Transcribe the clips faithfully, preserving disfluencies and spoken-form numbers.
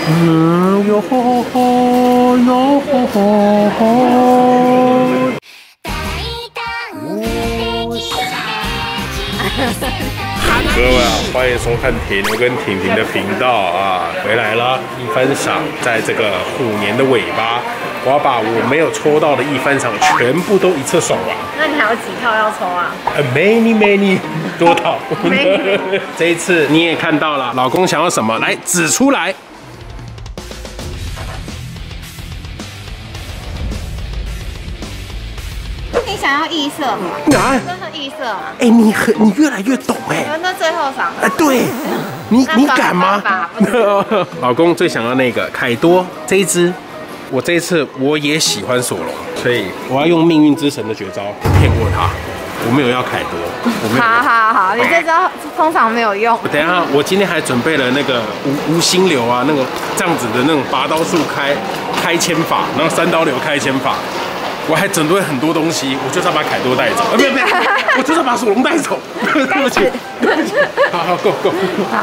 嗯，哟吼吼，哟吼吼吼。各位啊，欢迎收看铁牛跟婷婷的频道啊，回来了！一番赏，在这个虎年的尾巴，我要把我没有抽到的一番赏全部都一次爽完。 那你还有几套要抽啊 ？A many many 多套。这一次你也看到了，老公想要什么，来指出来。 你想要异色吗？ 哪？ 这是异色吗？ 哎、欸，你很你越来越懂哎、欸。 那最后赏。 哎、欸，对，你你敢吗？老公最想要那个凯多这一只，我这一次我也喜欢索隆，所以我要用命运之神的绝招骗过他。我没有要凯多，我没有。 好好好，你这招通常没有用。 等一下，我今天还准备了那个无无心流啊，那个这样子的那种拔刀术开开签法，然后三刀流开签法。我还准备很多东西，我就是要把凯多带走，啊，不是不是，我就是要把索隆带走，对不起，对不起，好好 go go，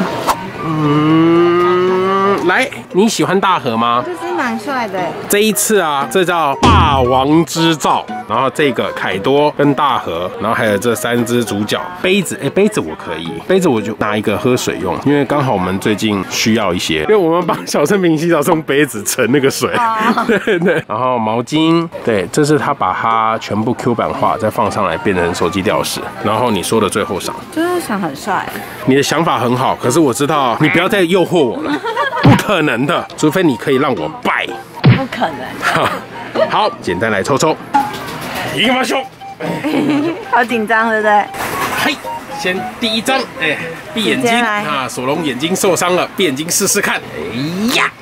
嗯，来，你喜欢大河吗？ 这只蛮帅的。 这一次啊，这叫霸王之兆，然后这个凯多跟大河，然后还有这三只主角，杯子，哎，杯子我可以，杯子我就拿一个喝水用，因为刚好我们最近需要一些，因为我们帮小生平洗澡是用杯子盛那个水，对对，然后毛巾，对，这是他把它全部 Q 版化，再放上来变成手机吊饰，然后你说的最后赏， 就是想很帅， 你的想法很好，可是我知道你不要再诱惑我了，不可能的，除非你可以让我败， 不可能。 好，简单来抽抽，一个马熊， 好紧张，对不对？ 嘿，先第一张，哎，闭眼睛啊，索隆眼睛受伤了，闭眼睛试试看，哎呀，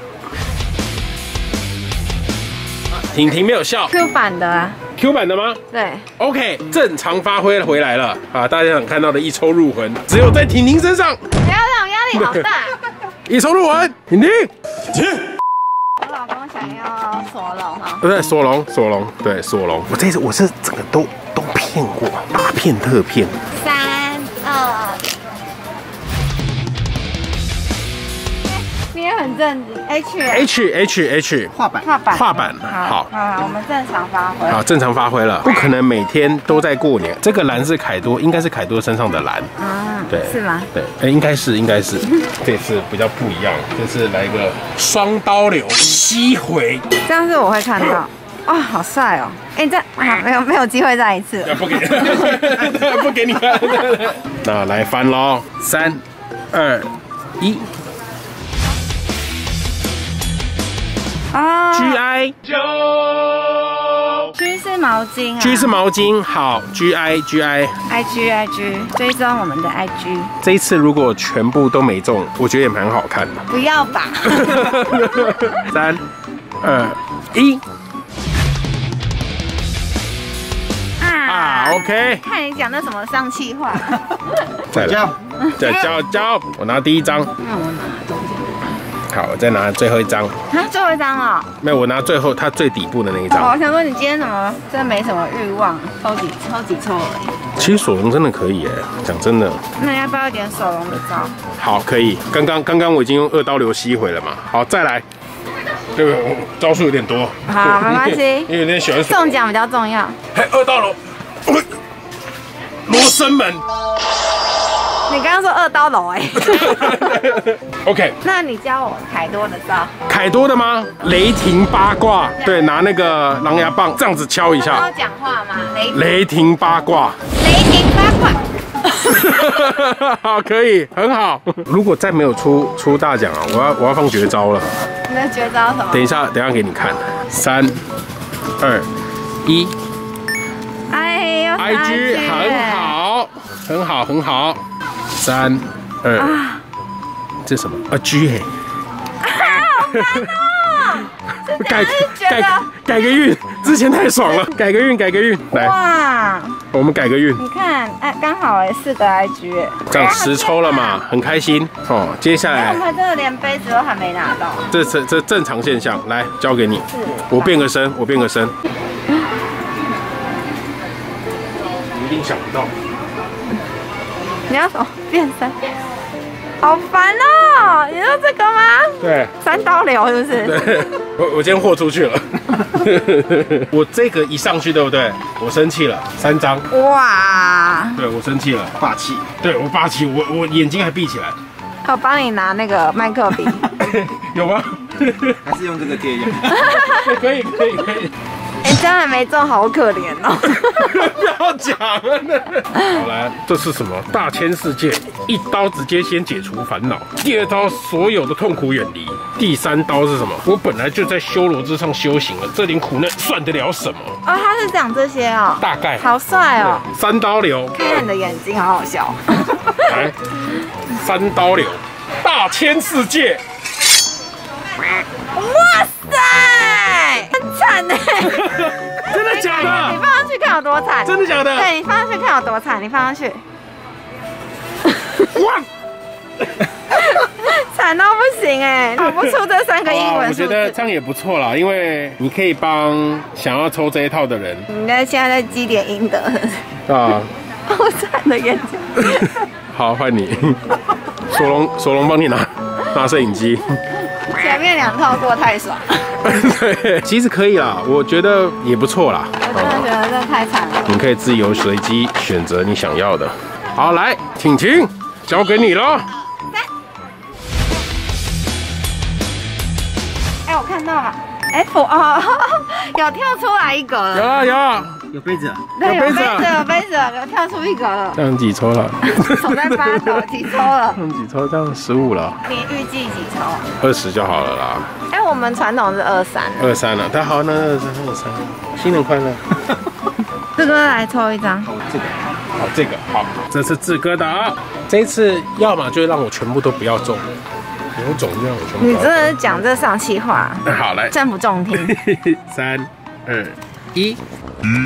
婷婷没有笑 ，Q 版的啊 ，Q 版的吗？ 对 ，OK， 正常发挥回来了啊！大家想看到的一抽入魂，只有在婷婷身上， 不要让我压力好大， 一抽入魂，婷婷，停。 我老公想要索隆哈， 不对，索隆，索隆，对，索隆。我这次我是整个都都骗过，大骗特骗。 三二，你也很正直 ，H H H H 画板， 画板， 画板， 好，好，我们正常发挥。 好，正常发挥了，不可能每天都在过年。这个蓝是凯多，应该是凯多身上的蓝。 啊， 对， 是吗？ 对，哎，应该是，应该是。这次比较不一样，这次来一个双刀流吸回。 这样是我会看到。哇，好帅哦！哎，这啊没有没有机会再一次。 不给，不给你看。那来翻喽，三、二、一。 啊 G I G 是毛巾啊 G 是毛巾，好 G I G I I G I G 追踪我们的 I G。 这一次如果全部都没中，我觉得也蛮好看的。 不要吧。 三、二、一。啊 ，OK。 看你讲那什么上气话。 再来，再交交，我拿第一张。 那我拿中间。 好，我再拿最后一张。 啊，最后一张哦。 没有，我拿最后它最底部的那一张。 我想说你今天怎么真的没什么欲望，抽几抽几抽而已。 其实索隆真的可以耶，讲真的。 那要不要一点索隆的招？ 好，可以。刚刚刚刚我已经用二刀流吸回了嘛。好，再来。这个招数有点多。 好，没关系。 因为有点喜欢中奖比较重要。 嘿，二刀流。罗生门。 你刚刚说二刀楼哎。 OK。 那你教我凯多的招。 凯多的吗？雷霆八卦，对，拿那个狼牙棒这样子敲一下。 要讲话吗？雷雷霆八卦。 雷霆八卦。好，可以，很好。如果再没有出出大奖啊，我要我要放绝招了。 你的绝招什么？ 等一下，等一下给你看。三、二、一。 哎呦 ，I G 很好，很好，很好。三、二，啊、这什么？啊 G 哎、欸。改改改个运，之前太爽了，改个运，改个运，来。哇！我们改个运。 你看，哎，刚好哎，四个 I G 哎。 这样十抽了嘛，很开心哦。接下来。 我们真的连杯子都还没拿到。 这这这正常现象，来交给你。我变个身，我变个身。你一定想不到。 你要什么变身？ 好烦哦！你说这个吗？ 对， 三刀流是不是？ 对，我我今天豁出去了。我这个一上去，对不对？我生气了，三张。 哇！ 对，我生气了， 霸气。 对我霸气，我我眼睛还闭起来。 我帮你拿那个麦克笔。 有吗？ 还是用这个贴用？ 可以可以可以。 哎、欸，这样还没中，好可怜哦！ 不要讲了。好来，这是什么？大千世界，一刀直接先解除烦恼。第二刀，所有的痛苦远离。第三刀是什么？我本来就在修罗之上修行了，这点苦难算得了什么？ 哦，他是讲这些哦。 大概。 好帅哦！ 三刀流。 看看你的眼睛，好好笑。 来，三刀流，大千世界。 哇塞，很惨呢！ 真的假的？ 你放上去看有多惨？ 真的假的？ 对，你放上去看有多惨，你放上去。哇！惨到不行哎，跑不出这三个英文数字。 我觉得这样也不错啦，因为你可以帮想要抽这一套的人。 你在现在在积点阴德。 啊。 好惨的眼睛。 好，换你。索隆，索隆帮你拿拿摄影机。 前面两套过太爽。 对，其实可以啦，我觉得也不错啦。 我真的觉得这太惨了。 你可以自由随机选择你想要的。好，来，婷婷，交给你了。 哎，我看到了 ，F 哦，有跳出来一格了。 有啊有啊， 有杯子啊。 对，有杯子，有杯子，有跳出一格了。 这样几抽了？ 手在发抖，几抽了？ 这样几抽？这样十五了。 你预计几抽？ 二十就好了啦。 哎，我们传统是二三。 二三了，但好，那二三二三，新年快乐。 志哥来抽一张。 哦，这个。 好，这个好，这是志哥的啊。这一次要么就让我全部都不要中，有种就让我全部。 你真的是讲这上气话。 好，来， 真不中听。 三二一，嗯。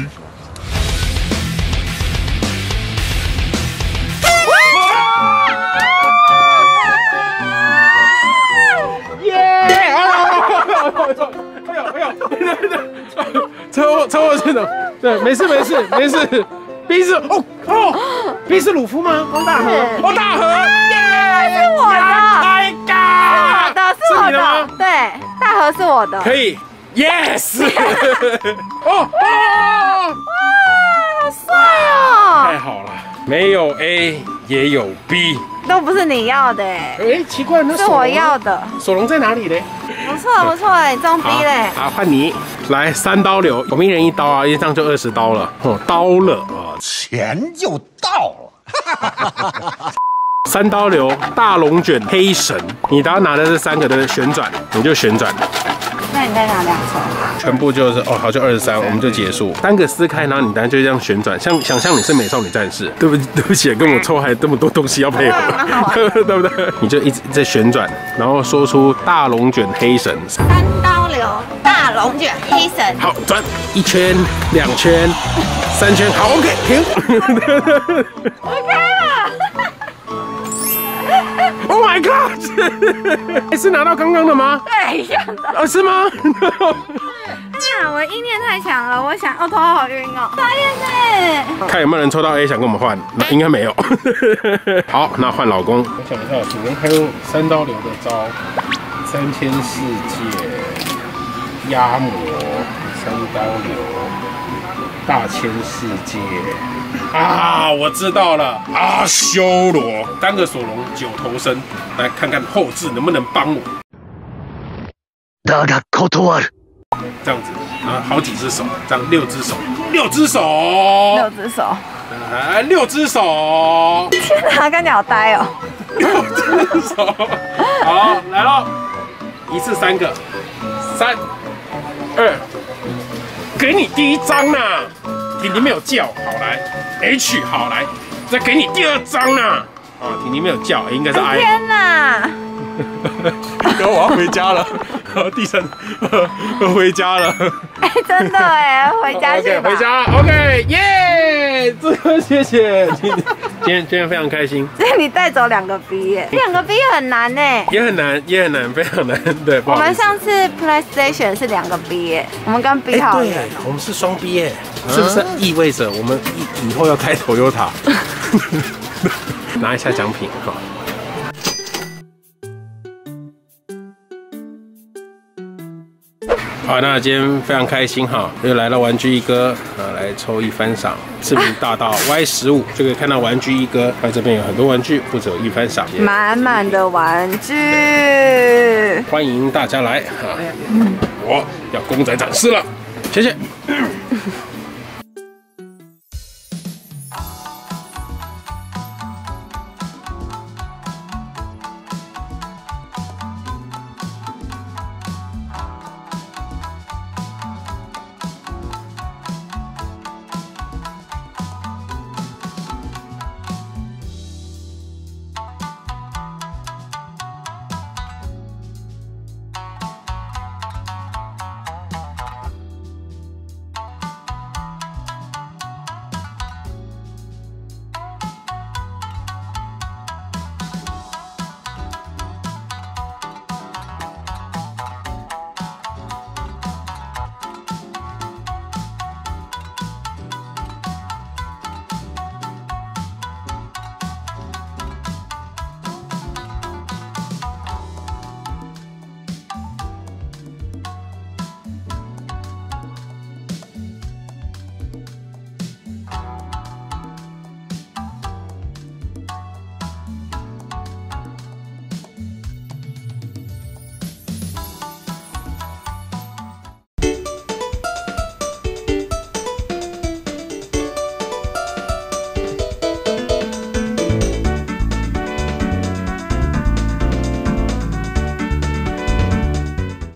哎呦哎呦！抽我抽我这种，对，没事没事没事。B 是哦哦 ，B 是鲁夫吗？哦大河，哦大河，耶！ 是我的， 太高， 是我的，是我的，对，大河是我的， 可以 ，yes！ 哦哦， 哇，好帅哦！ 太好了，没有 A 也有 B， 都不是你要的哎， 哎，奇怪，那是我要的。 索隆在哪里嘞？ 不错不错哎，中 B 嘞。 好，换你来三刀流，我们一人一刀啊，一张就二十刀了，哦，刀了啊， 钱就到了。 三刀流大龙卷黑神，你只要拿的这三个的旋转，你就旋转。 那你再拿两抽。 全部就是哦，好，就二十三，我们就结束。单个撕开，然后你当然就这样旋转，像想象你是美少女战士，对不对不起，跟我抽还这么多东西要配合，对不对？你就一直在旋转，然后说出大龙卷黑神。 三刀流大龙卷黑神。 好，转一圈、两圈、三圈，好 ，OK， 停。 我开了。 Oh my god！ 是拿到刚刚的吗？ 对，一样的。 哦，是吗？ 啊，我意念太强了，我想，哦，头好晕哦。导演呢？ 看有没有人抽到 A 想跟我们换，那应该没有。好，那换老公。我想一下，主人还有三刀流的招，三千世界、压魔、三刀流、大千世界。啊，我知道了，阿修罗，单个索隆九头身，来看看后置能不能帮我。 だが断る。 这样子，啊，好几只手，这样六只手，六只手， 六只手， 来六只手， 天哪，看起来好呆哦。 六只手，好，来喽，一次三个，三二，给你第一张呐，婷婷没有叫，好来 H 好来，再给你第二张呐，啊，婷婷没有叫，应该是 I。 天哪！ 哥，我要回家了。第三，回家了。 哎，真的哎，回家去吧。 回家 ，OK， 耶！这个谢谢，今天今天非常开心。 所以你带走两个 B 耶，两个 B 很难呢。 也很难，也很难，非常难。对， 我们上次 PlayStation 是两个 B 耶，我们跟 B 好。 对，我们是双 B 耶，是不是意味着我们以以后要开 Toyota？拿一下奖品哈。 好，那今天非常开心哈，又来到玩具一哥啊，来抽一番赏。市民大道 Y 十五就可以看到玩具一哥，它这边有很多玩具，不只有一番赏， 满满的玩具， 欢迎大家来啊！我要公仔展示了，谢谢。